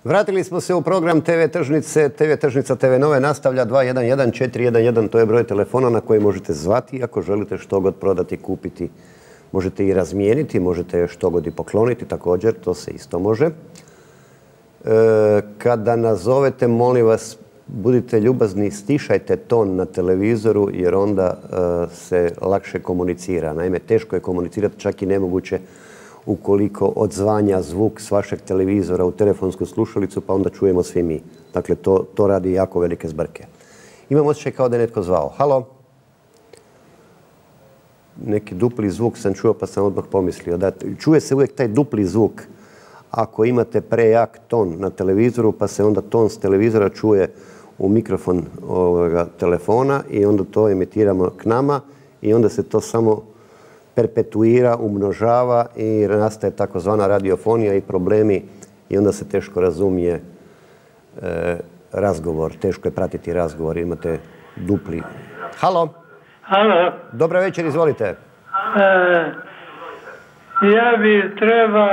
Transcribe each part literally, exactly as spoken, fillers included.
Vratili smo se u program te ve Tržnice. te ve Tržnica te ve Nove nastavlja dva jedan jedan četiri jedan jedan. To je broj telefona na koji možete zvati ako želite što god prodati, kupiti. Možete i razmijeniti, možete što god i pokloniti, također, to se isto može. E, kada nazovete, molim vas, budite ljubazni, stišajte ton na televizoru jer onda e, se lakše komunicira. Naime, teško je komunicirati, čak i nemoguće ukoliko odzvanja zvuk s vašeg televizora u telefonsku slušalicu, pa onda čujemo svi mi. Dakle, to, to radi jako velike zbrke. Imam osjećaj kao da je netko zvao. Halo? Neki dupli zvuk sam čuo pa sam odmah pomislio. Da, čuje se uvijek taj dupli zvuk ako imate prejak ton na televizoru pa se onda ton s televizora čuje u mikrofon ovoga telefona i onda to emitiramo k nama i onda se to samo perpetuira, umnožava i nastaje takozvana radiofonija i problemi i onda se teško razumije e, razgovor. Teško je pratiti razgovor. Imate dupli. Halo? Halo? Dobar večer, izvolite. E, ja bi treba...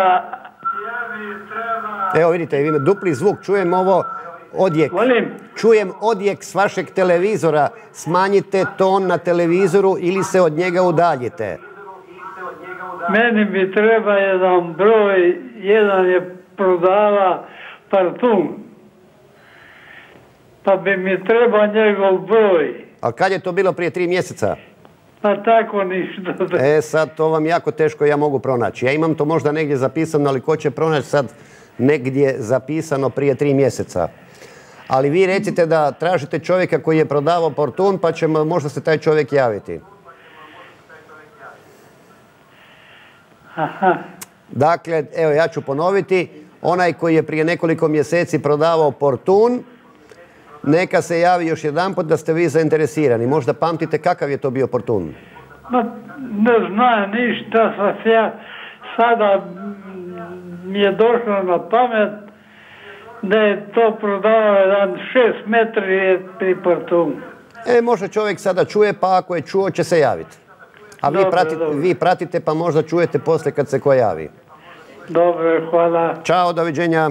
Evo vidite, vi imate dupli zvuk. Čujem ovo odjek. Volim? Čujem odjek s vašeg televizora. Smanjite ton na televizoru ili se od njega udaljite. Meni bi treba jedan broj, jedan je prodava parfum. Pa bi mi treba njegov broj. A kad je to bilo prije tri mjeseca? Pa tako ništa. E sad, to vam jako teško ja mogu pronaći. Ja imam to možda negdje zapisano, ali ko će pronaći sad negdje zapisano prije tri mjeseca? Ali vi recite da tražite čovjeka koji je prodavao parfum, pa će možda se taj čovjek javiti. Aha. Dakle, evo ja ću ponoviti, onaj koji je prije nekoliko mjeseci prodavao portun, neka se javi još jedanput da ste vi zainteresirani. Možda pamtite kakav je to bio portun? Ma, ne znam ništa, sa ja sada mi je došlo na pamet da je to prodavao jedan šest metri pri portun. E, možda čovjek sada čuje, pa ako je čuo će se javiti. A vi, Dobre, pratite, dobro. vi pratite pa možda čujete poslije kad se ko javi. Dobro, hvala. Ćao, doviđenja.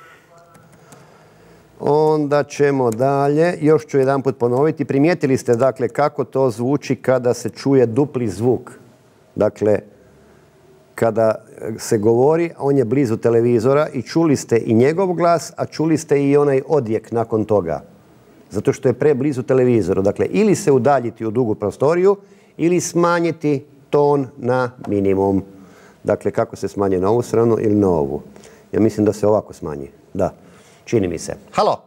Onda ćemo dalje. Još ću jedan put ponoviti. Primijetili ste dakle kako to zvuči kada se čuje dupli zvuk. Dakle, kada se govori, on je blizu televizora i čuli ste i njegov glas, a čuli ste i onaj odjek nakon toga. Zato što je preblizu televizoru. Dakle, ili se udaljiti u dugu prostoriju, ili smanjiti ton na minimum. Dakle, kako se smanji na ovu stranu ili na ovu. Ja mislim da se ovako smanji. Da, čini mi se. Halo?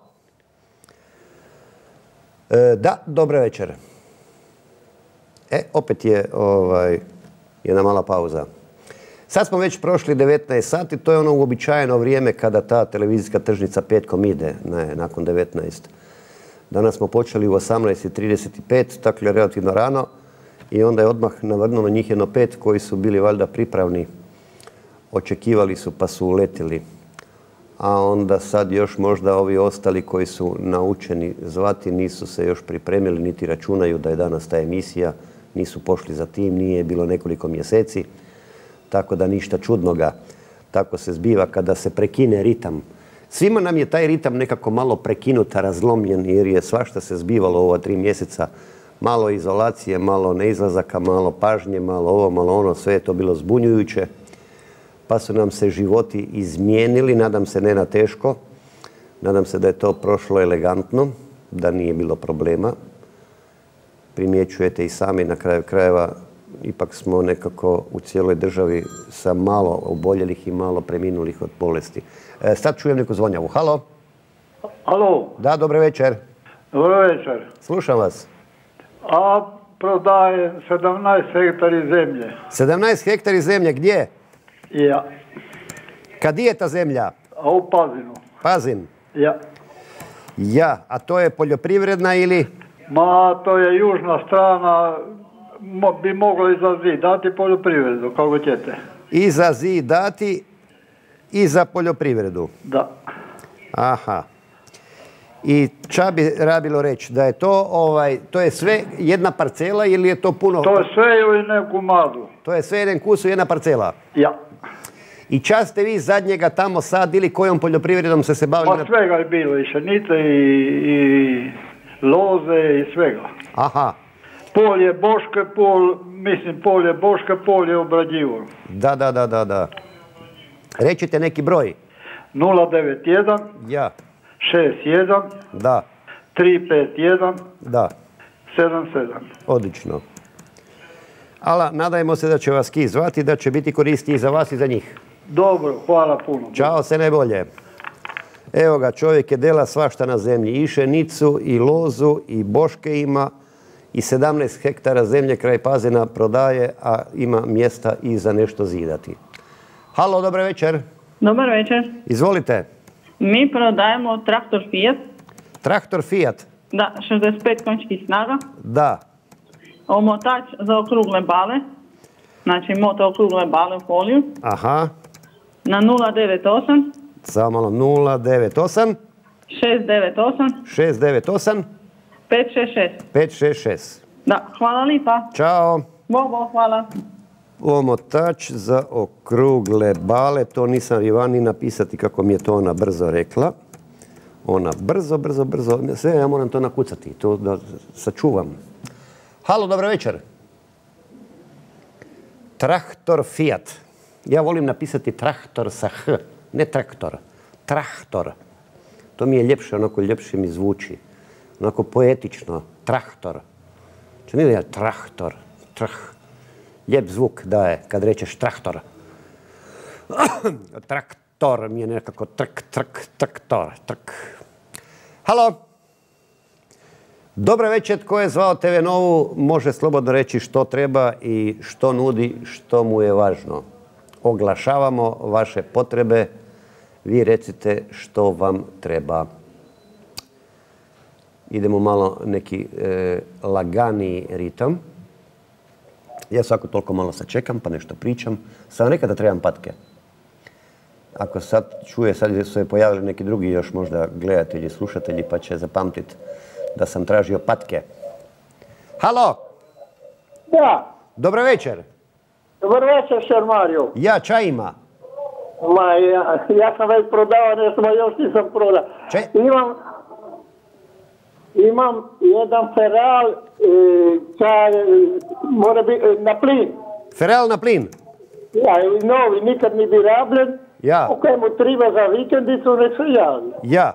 E, da, dobra večer. E, opet je ovaj, jedna mala pauza. Sad smo već prošli devetnaest sati, to je ono uobičajeno vrijeme kada ta televizijska tržnica petkom ide, ne, nakon devetnaest. Danas smo počeli u osamnaest i trideset pet, dakle relativno rano. I onda je odmah navrnulo njih jedno pet koji su bili valjda pripravni. Očekivali su pa su uletili. A onda sad još možda ovi ostali koji su naučeni zvati nisu se još pripremili niti računaju da je danas ta emisija. Nisu pošli za tim, nije bilo nekoliko mjeseci. Tako da ništa čudnoga. Tako se zbiva kada se prekine ritam. Svima nam je taj ritam nekako malo prekinut, razlomljen jer je svašta se zbivalo u ova tri mjeseca. Malo izolacije, malo neizlazaka, malo pažnje, malo ovo, malo ono, sve je to bilo zbunjujuće. Pa su nam se životi izmijenili, nadam se ne na teško. Nadam se da je to prošlo elegantno, da nije bilo problema. Primjećujete i sami na kraju krajeva, ipak smo nekako u cijeloj državi sa malo oboljelih i malo preminulih od bolesti. E, sad čujem neku zvonjavu. Halo? Halo? Da, dobro večer. Dobro večer. Slušam vas. A prodaje sedamnaest hektari zemlje. sedamnaest hektari zemlje, gdje? Ja. Kad je ta zemlja? A u Pazinu. Pazin. Ja. Ja, a to je poljoprivredna ili? Ma, to je južna strana, mo, bi moglo i za zid dati poljoprivredu, kako ćete. I za zid dati i za poljoprivredu. Da. Aha. I ča bi rabilo reći da je to, ovaj, to je sve jedna parcela ili je to puno? To je sve ili neku madu. To je sve jedan kus u jedna parcela? Ja. I čas ste vi zadnjega tamo sadili, kojom poljoprivredom ste se bavili? Ma svega je bilo, i šenice, i, i loze, i svega. Aha. Polje Boške, pol, mislim polje Boške, polje obrađivo. Da, da, da, da, da. Rećite neki broj. nula devet jedan, Ja. šest jedan, Da. tri pet jedan, Da. sedam sedam. Odlično. Ala, nadajmo se da će vas Ki zvati, da će biti koristi i za vas i za njih. Dobro, hvala puno. Ćao, sve najbolje. Evo ga, čovjek je dela svašta na zemlji. I šenicu, i lozu, i boške ima, i sedamnaest hektara zemlje kraj Pazina prodaje, a ima mjesta i za nešto zidati. Halo, dobar večer. Dobar večer. Izvolite. Mi prodajemo traktor Fiat. Traktor Fiat? Da, šezdeset pet konjskih snaga. Da. Omotač za okrugle bale. Znači moto okrugle bale u foliju. Aha. Na nula devet osam. Samo malo, nula devet osam. šest devet osam. šest devet osam. pet šest šest. pet šest šest. Da, hvala lipa. Ćao. Bobo, hvala. Omotač za okrugle bale, to nisam Ivani napisati kako mi je to ona brzo rekla. Ona brzo, brzo, brzo, sve ja moram to nakucati, to da sačuvam. Halo, dobro večer. Traktor Fiat. Ja volim napisati traktor sa H, ne traktor, traktor. To mi je ljepše, onako ljepše mi zvuči. Onako poetično, traktor. Čini li je traktor, trah. Lijep zvuk daje kad rečeš traktor. Traktor mi je nekako trk, trk, traktor, trk. Halo. Dobro večer, tko je zvao te ve Novu, može slobodno reći što treba i što nudi, što mu je važno. Oglašavamo vaše potrebe, vi recite što vam treba. Idemo malo neki e, laganiji ritam. Ja svako toliko malo sačekam pa nešto pričam. Sam nekada trebam patke. Ako sad čuje, sad su se pojavili neki drugi još možda gledatelji, slušatelji pa će zapamtiti da sam tražio patke. Halo! Da. Dobro večer. Dobar večer, šer Mario. Ja, čaj ima. Ma, ja, ja sam već prodao, nešto, ma još nisam prodao. Če? Imam, imam jedan Feral, e, čaj, mora biti na plin. Feral na plin? Ja, i novi, nikad ni bi rabljen. Ja. U kojemu treba za vikendicu, nek se javi. Ja.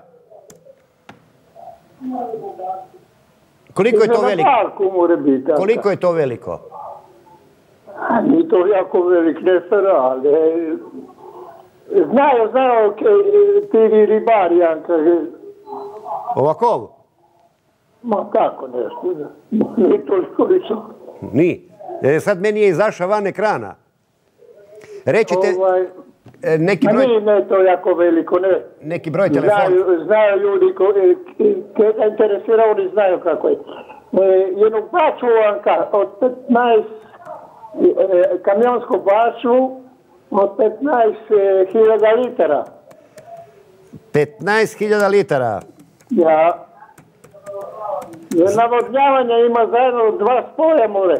Koliko je to Na veliko? parku mora biti. tako. Koliko je to veliko? A, nije to jako velik, ne Feral. E, znaju, znaju ke, ti ribari, Janka. Ovakov? Ma kako nešto, nije toliko visoko. Ni. E, sad meni je izašao van ekrana. Rećite Ovaj, e, neki ma broj, nije ne to jako veliko, ne. neki broj telefona. Znaju, znaju ljudi koji ga interesira, oni znaju kako je. E, jednu bačvu Anka, od petnaest, e, kamionsku bačvu od petnaest hiljada litara. petnaest hiljada litara. Ja. Jer navodnjavanje ima zajedno dva spoja more.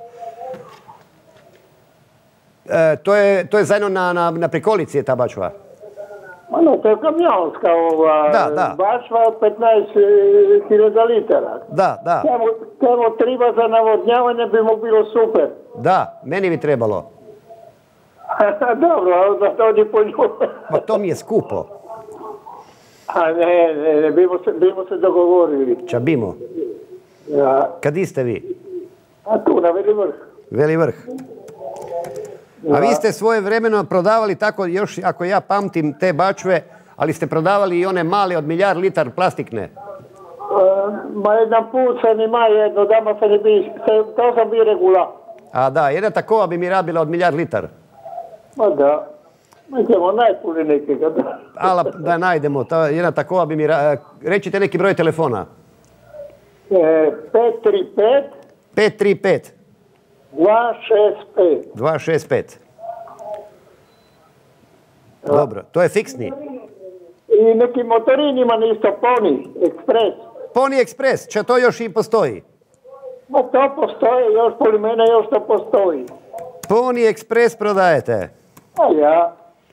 E, to, je, to je zajedno na, na, na prikolici je ta bačva. Ono, to je kamionska ova Da, da. bačva od petnaest hiljada litara. Da, da, Tamo, tamo triba za navodnjavanje bi mu bilo super. da, meni bi trebalo. Dobro, onda to odje po nju. Pa to mi je skupo. A ne, ne, ne, bimo se, bimo se dogovorili. Čabimo. Ja. Kad ste vi? A tu na Veli vrh. Veli vrh. A vi ste svoje vremeno prodavali tako, još ako ja pamtim te bačve, ali ste prodavali i one male od milijard litar plastikne. E, ma jedan put sam ima jedno, dama se ne bi, se, to sam bi regula. A da, jedna takova bi mi rabila od milijard litar. Ma da, ma idemo najpuni nekega. Da. Ala da najdemo, ta, jedna takova bi mi... Ra... Rećite neki broj telefona. E, pet tri pet, pet tri pet, dva šest pet. dva šest pet. Dobro, to je fiksni. I nekim motorinima isto Pony Express. Pony Express, če to još i postoji? Ma to postoji, još pored mene još to postoji. Pony Express prodajete. A ja,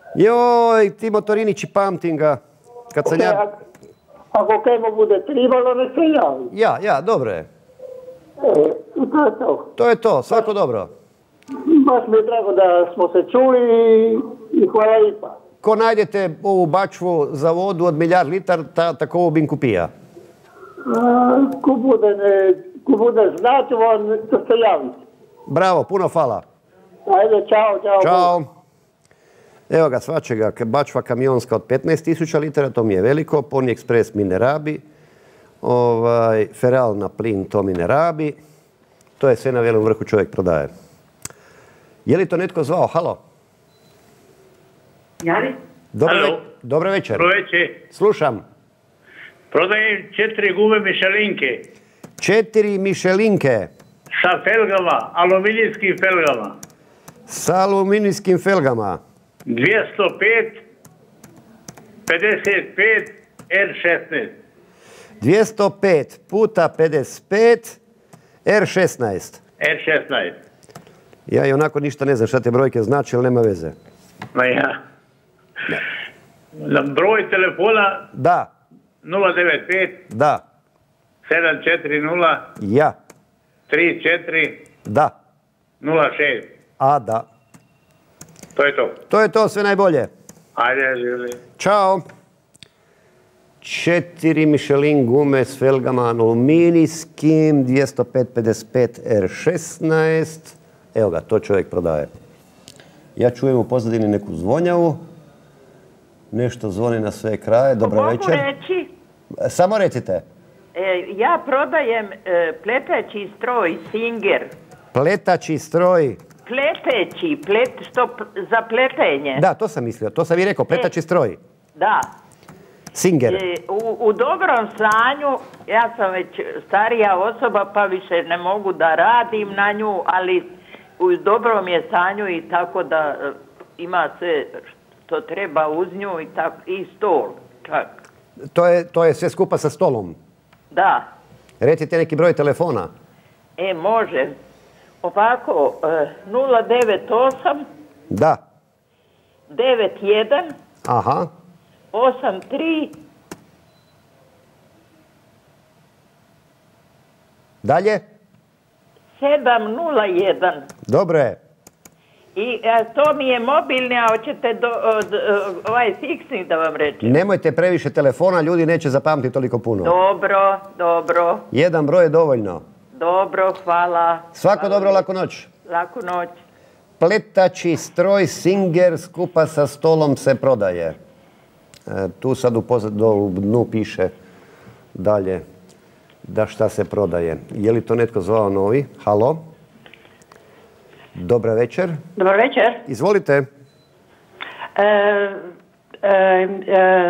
Joj, ti motorinići, pamtim ga. Kad sam ja... Ako kemo bude tribalo, ne se javi. Ja, ja, dobro je. E, i to je to. To je to, svako dobro. Baš mi je drago da smo se čuli i hvala lipa. Ko najdete ovu bačvu za vodu od milijard litar, ta, takovo bin kupija. Ko bude, ne, ko bude znati vam, to se javiti. Bravo, puno hvala. Ajde, čao, čao. Ćao. Evo ga, svačega, bačva kamionska od petnaest tisuća litara, to mi je veliko, Pony Express mi ne rabi, ovaj, Feral na plin, to mi ne rabi, to je sve na Velom Vrhu čovjek prodaje. Je li to netko zvao? Halo? Jari? Dobro, Halo. Dobro večer. Dobro večer. Slušam. Prodajem četiri gume Mišelinke Četiri Mišelinke. sa felgama, aluminijskim felgama. Sa aluminijskim felgama. dvjesto pet, pedeset pet, R šesnaest. dvjesto pet puta pedeset pet R šesnaest. R šesnaest. Ja i onako ništa ne znam šta te brojke znači, ali nema veze. Ma ja. Na broj telefona Da, nula devet pet, da, sedam četiri nula, ja, tri četiri da, nula šest. a da. To je to. To je to, sve najbolje. Ajde, želim. Ćao. Četiri Michelin gume s felgama aluminijskim, dvjesto pet pedeset pet R šesnaest. Evo ga, to čovjek prodaje. Ja čujem u pozadini neku zvonjavu. Nešto zvoni na sve kraje. Dobro Mogu večer. reći, Samo recite. e, ja prodajem e, pleteći stroj Singer. Pletači stroj. Pleteći, plet, što p- za pletenje. Da, to sam mislio. To sam i rekao. Pletači stroj. Da. Singer. E, u, u dobrom stanju, ja sam već starija osoba pa više ne mogu da radim na nju, ali u dobrom je stanju i tako da e, ima sve što treba uz nju i, tako, i stol čak. To je, to je sve skupa sa stolom. Da. Recite neki broj telefona. E, može. Ovako, e, nula devet osam Da. devet jedan Aha. osam tri Dalje? sedam nula jedan. Dobro je. I e, to mi je mobilni, a hoćete do, od, e, ovaj fiksni da vam rečem? Nemojte previše telefona, ljudi neće zapamtiti toliko puno. Dobro, dobro, Jedan broj je dovoljno. dobro, hvala. Svako Hvala dobro, lijepo. laku noć. Laku noć. Pletači stroj Singer skupa sa stolom se prodaje. E, tu sad u, pozad, do, u dnu piše dalje da šta se prodaje. Je li to netko zvao novi? Halo? Dobar večer. Dobar večer. Izvolite. E, e, e,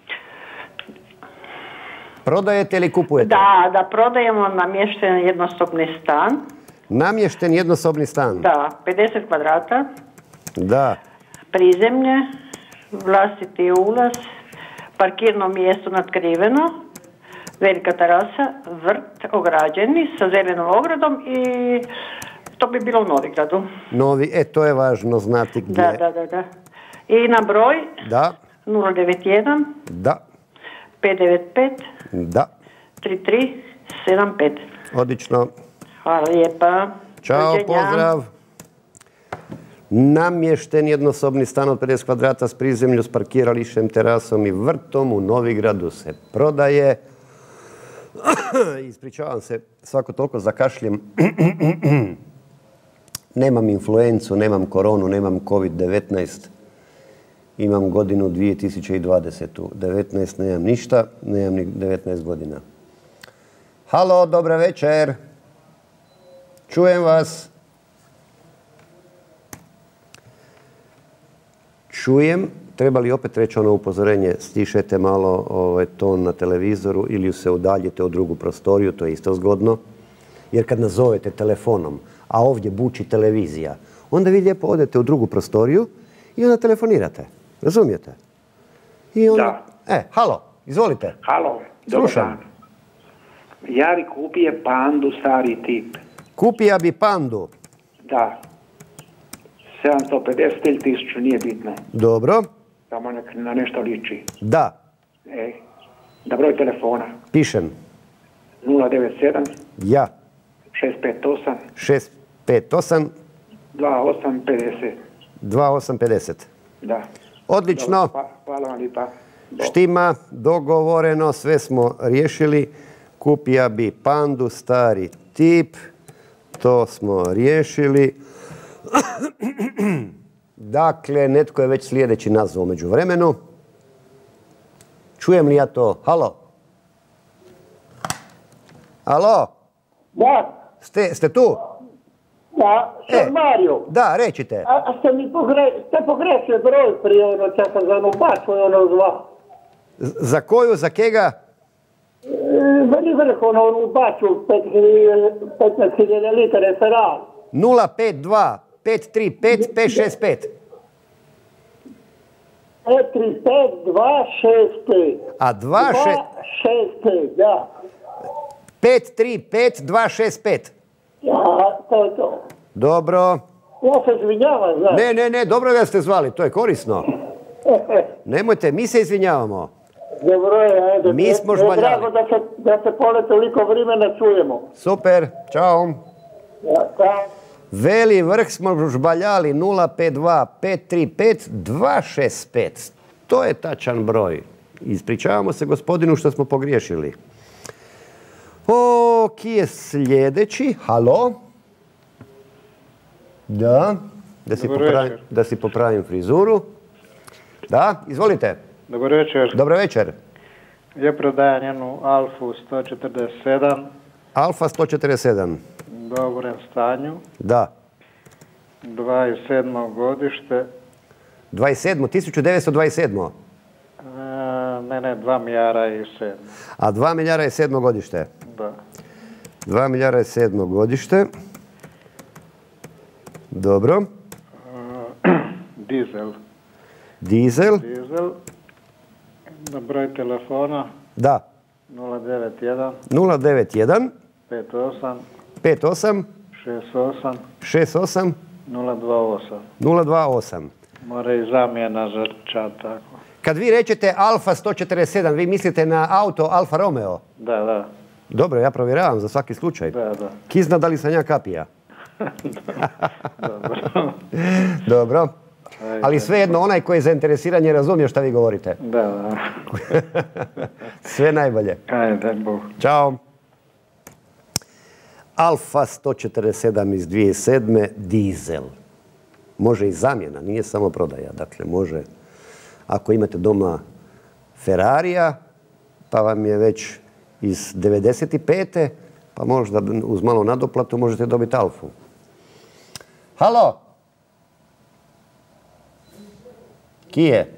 Prodajete ili kupujete? da, da prodajemo namješten jednosobni stan. Namješten jednosobni stan? Da, pedeset kvadrata, Da. prizemlje, vlastiti ulaz, parkirno mjesto natkriveno, velika terasa, vrt ograđeni sa zelenom ogradom i to bi bilo u Novigradu. Novi, e, to je važno znati gdje. Da, da, da, da. I na broj Da, nula devet jedan da, pet devet pet da. tri tri sedam pet. Odlično. Hvala lijepa. Ćao, Doviđenja. pozdrav. Namješten jednosobni stan od pedeset kvadrata s prizemlju, s parkiralištem, terasom i vrtom u Novigradu se prodaje. Ispričavam se, svako toliko zakašljem. Nemam influencu, nemam koronu, nemam kovid devetnaest. Imam godinu dvije tisuće dvadesetu. devetnaest nemam ništa, nemam ni devetnaest godina. Halo, dobra večer. Čujem vas. Čujem. Treba li opet reći ono upozorenje, stišete malo ovaj, ton na televizoru ili se udaljite u drugu prostoriju, to je isto zgodno. Jer kad nazovete telefonom, a ovdje buči televizija, onda vi lijepo odete u drugu prostoriju i onda telefonirate. Razumijete? I onda... Da. E, halo, izvolite. Halo, Slušam. dobar dan. Jari kupije pandu stari tip. Kupija bi pandu. Da. sedamsto pedeset ili tisuću, nije bitno. Dobro. Samo nek na nešto liči. Da. E, da broj telefona. Pišem. nula devet sedam. Ja. šest pet osam. šest pet osam. dva osam pedeset. dva osam pedeset. Da. Odlično. Dobro, pa, hvala vam lipa. Do. Štima, dogovoreno, sve smo riješili. Kupija bi Pandu, stari tip. To smo riješili. Dakle, netko je već sljedeći nazvao među vremenu. Čujem li ja to? Halo? Halo? Da, Ste, ste tu? da, sam E. Mario. Da, rečite. A, a ste mi pogre, ste pogrešili broj prije ono, čak sam za ono baču ono zva. Z- Za koju, za kega? E, Veli vrh ono, ono baču petnaest hiljada litra referal. nula pet dva pet tri pet pet šest pet. pet tri pet dva šest pet. A dva še- šest pet, da. pet tri pet dva šest pet. Ja, to je to. Dobro. Ja se izvinjavam, znaš. Ne, ne, ne, dobro da ste zvali, to je korisno. Nemojte, mi se izvinjavamo. Dobro je, ajde. Mi smo Mi je žvaljali. drago da se, da se pored toliko vremena čujemo. Super, čao. Ja, da. Veli vrh smo žbaljali nula pet dva pet tri pet dva šest pet. To je tačan broj. Ispričavamo se gospodinu što smo pogriješili. O, ki je sljedeći? Halo? Da, da si, Dobar popravim, večer. da si popravim frizuru. Da, izvolite. Dobar večer. Dobro večer. Ja prodajem jednu Alfu sto četrdeset sedam Alfa sto četrdeset sedam. u dobrem stanju, Da. dvadeset sedmo godište, dvadeset sedmo. tisuću devetsto dvadeset sedmo. e, ne, ne, dva milijara i sedam. A dva milijara je sedmo godište. Da. dva milijara je sedmo godište. Dobro. Dizel. Dizel. Dizel. Na broj telefona Da. nula devet jedan nula devet jedan pet osam pet osam šest osam šest osam nula dva osam. nula dva osam. Mora i zamjena za čat, tako. Kad vi rečete Alfa sto četrdeset sedam, vi mislite na auto Alfa Romeo? Da, da. Dobro, ja provjeravam za svaki slučaj. Da, da. Ki zna da li sam ja kapija? Dobro. Dobro. Ajde. Ali svejedno, onaj koji je zainteresiran je razumio šta vi govorite. Da, da. Sve najbolje. Ajde, Bog. Ćao. Alfa sto četrdeset sedam iz dvije tisuće sedme, dizel. Može i zamjena, nije samo prodaja. Dakle, može, ako imate doma Ferrarija, pa vam je već iz devedeset pete, pa možda uz malo nadoplatu možete dobiti Alfu. Halo? Ki je?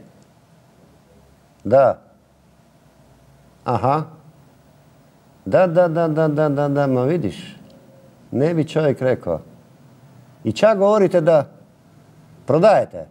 Da. Aha. Da, da, da, da, da, da, da, ma vidiš. Ne bi čovjek rekao. I čak govorite da prodajete.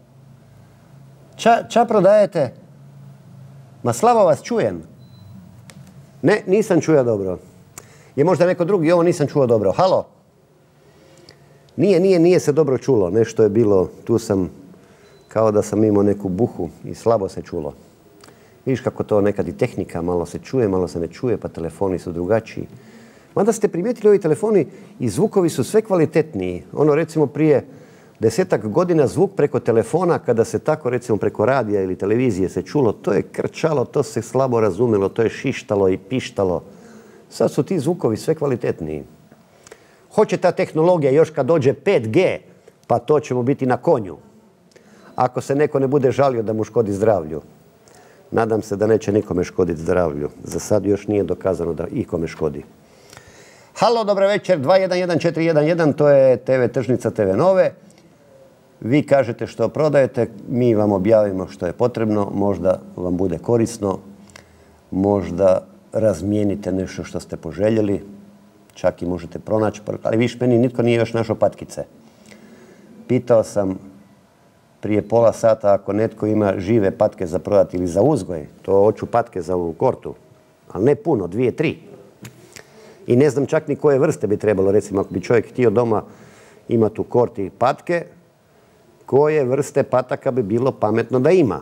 Ča, ča prodajete? Ma slabo vas čujem. Ne, nisam čuo dobro. Je možda neko drugi, ovo nisam čuo dobro. Halo? Nije, nije, nije se dobro čulo. Nešto je bilo, tu sam, kao da sam imao neku buhu i slabo se čulo. Vidiš kako to nekad i tehnika, malo se čuje, malo se ne čuje, pa telefoni su drugačiji. Mada ste primijetili, ovi telefoni i zvukovi su sve kvalitetniji. Ono recimo prije desetak godina zvuk preko telefona, kada se tako recimo preko radija ili televizije se čulo, to je krčalo, to se slabo razumjelo, to je šištalo i pištalo. Sad su ti zvukovi sve kvalitetniji. Hoće ta tehnologija još kad dođe pet G, pa to ćemo biti na konju. Ako se neko ne bude žalio da mu škodi zdravlju. Nadam se da neće nikome škoditi zdravlju. Za sad još nije dokazano da ikome škodi. Halo, dobro večer, dva jedan jedan četiri jedan jedan, to je te ve tržnica te ve Nove. Vi kažete što prodajete, mi vam objavimo što je potrebno, možda vam bude korisno, možda razmijenite nešto što ste poželjeli, čak i možete pronaći, ali viš meni nitko nije još našao patkice. Pitao sam prije pola sata ako netko ima žive patke za prodati ili za uzgoj, to hoću patke za ovu kortu, ali ne puno, dvije, tri. I ne znam čak ni koje vrste bi trebalo, recimo ako bi čovjek htio doma imati u korti patke, koje vrste pataka bi bilo pametno da ima.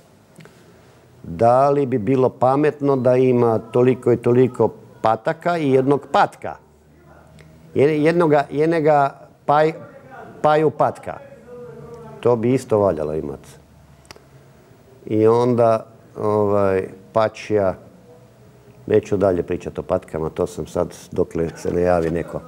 Da li bi bilo pametno da ima toliko i toliko pataka i jednog patka? Jednoga, jednoga paj, paju patka. To bi isto valjalo imati. I onda ovaj, pačija, neću dalje pričati o patkama, to sam sad dokle se ne javi neko.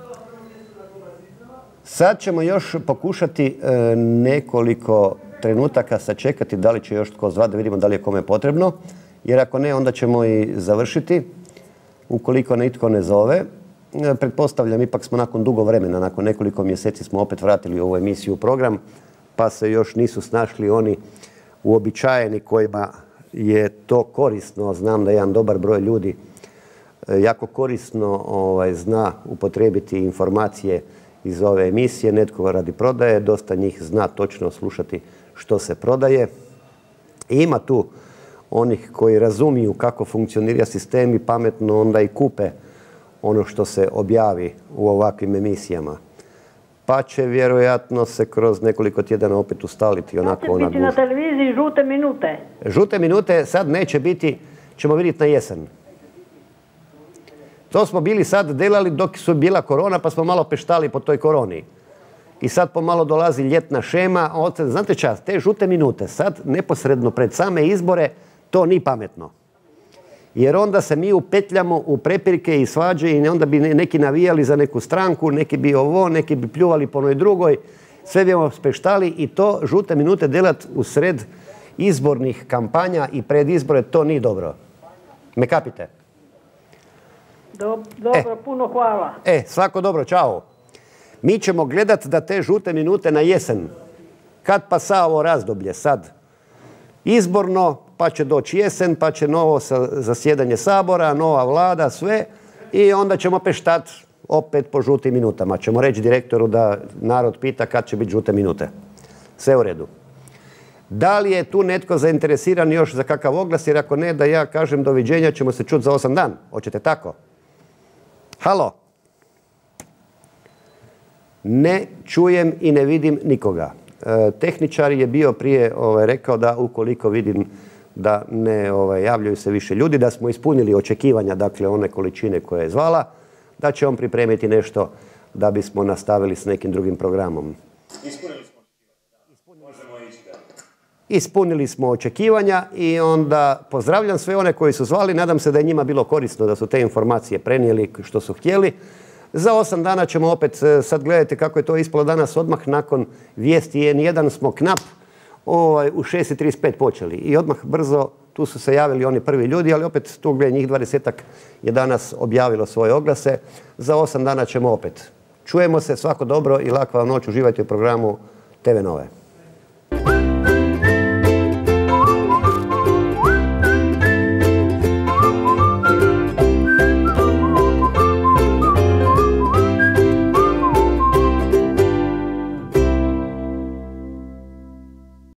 Sad ćemo još pokušati e, nekoliko trenutaka sačekati da li će još tko zvati, da vidimo da li je kome potrebno, jer ako ne, onda ćemo i završiti. Ukoliko nitko ne zove, e, pretpostavljam, ipak smo nakon dugo vremena, nakon nekoliko mjeseci smo opet vratili ovu emisiju u program, pa se još nisu snašli oni uobičajeni kojima je to korisno. Znam da jedan dobar broj ljudi e, jako korisno ovaj, zna upotrijebiti informacije iz ove emisije, netko radi prodaje, dosta njih zna točno slušati što se prodaje. I ima tu onih koji razumiju kako funkcionira sistem i pametno onda i kupe ono što se objavi u ovakvim emisijama. Pa će vjerojatno se kroz nekoliko tjedana opet ustaliti onako ona gužva. Će biti na televiziji žute minute? Žute minute sad neće biti, ćemo vidjeti na jesen. To smo bili sad delali dok su bila korona, pa smo malo peštali po toj koroni. I sad pomalo dolazi ljetna šema. Znate čas, te žute minute sad neposredno pred same izbore, to ni pametno. Jer onda se mi upetljamo u prepirke i svađe i onda bi neki navijali za neku stranku, neki bi ovo, neki bi pljuvali po onoj drugoj. Sve bi vam speštali i to žute minute delat u sred izbornih kampanja i pred izbore, to nije dobro. Me kapite? Dobro, e, puno hvala. E, svako dobro, čao. Mi ćemo gledat da te žute minute na jesen, kad pa sa ovo razdoblje sad izborno, pa će doći jesen, pa će novo zasjedanje Sabora, nova vlada, sve i onda ćemo peštat opet po žutim minutama. Ćemo reći direktoru da narod pita kad će biti žute minute. Sve u redu. Da li je tu netko zainteresiran još za kakav oglas, jer ako ne, da ja kažem doviđenja, ćemo se čuti za osam dan. Hoćete tako? Halo? Ne čujem i ne vidim nikoga. E, tehničar je bio prije ovaj, rekao da ukoliko vidim da ne ovaj, javljaju se više ljudi, da smo ispunili očekivanja, dakle one količine koje je zvala, da će on pripremiti nešto da bismo nastavili s nekim drugim programom. Ispunili smo očekivanja. Možemo ići da. Ispunili smo očekivanja i onda pozdravljam sve one koji su zvali. Nadam se da je njima bilo korisno da su te informacije prenijeli što su htjeli. Za osam dana ćemo opet, sad gledajte kako je to ispalo danas, odmah nakon vijesti en jedan smo knap ovaj, u šest i trideset pet počeli. I odmah brzo tu su se javili oni prvi ljudi, ali opet tu gledaj njih dvadesetak je danas objavilo svoje oglase. Za osam dana ćemo opet. Čujemo se, svako dobro i laku vam noć, uživajte u programu te ve Nove.